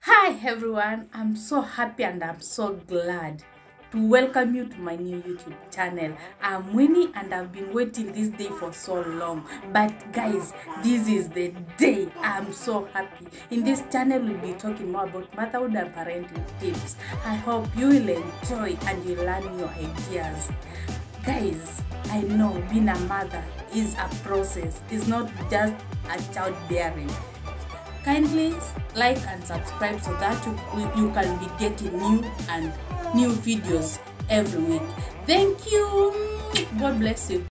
Hi everyone, I'm so happy and I'm so glad to welcome you to my new YouTube channel. I'm Winnie and I've been waiting this day for so long. But guys, this is the day. I'm so happy. In this channel, we'll be talking more about motherhood and parenting tips. I hope you will enjoy and you learn new ideas. Guys, I know being a mother is a process. It's not just a childbearing. Kindly like and subscribe so that you can be getting new videos every week. Thank you. God bless you.